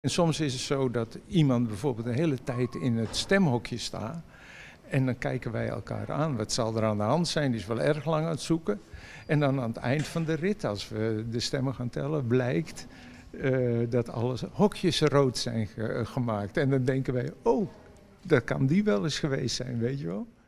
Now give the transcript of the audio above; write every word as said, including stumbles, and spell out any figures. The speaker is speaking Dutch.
En soms is het zo dat iemand bijvoorbeeld de hele tijd in het stemhokje staat. En dan kijken wij elkaar aan. Wat zal er aan de hand zijn? Die is wel erg lang aan het zoeken. En dan aan het eind van de rit, als we de stemmen gaan tellen, blijkt uh, dat alle hokjes rood zijn ge- gemaakt. En dan denken wij, oh, dat kan die wel eens geweest zijn, weet je wel.